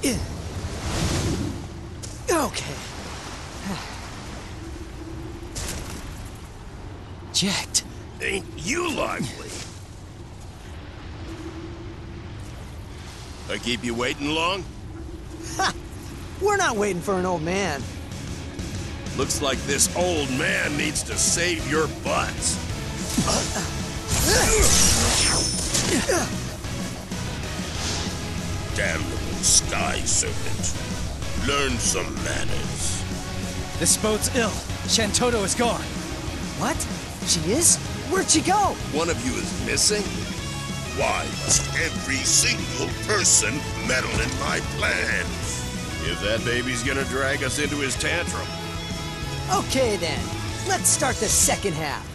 Okay. Jacked. Ain't you lively? I keep you waiting long? Ha! We're not waiting for an old man. Looks like this old man needs to save your butts. Damnable sky serpent. Learn some manners. This boat's ill. Shantoto is gone. What? She is? Where'd she go? One of you is missing? Why must every single person meddle in my plans? If that baby's gonna drag us into his tantrum. Okay then. Let's start the second half.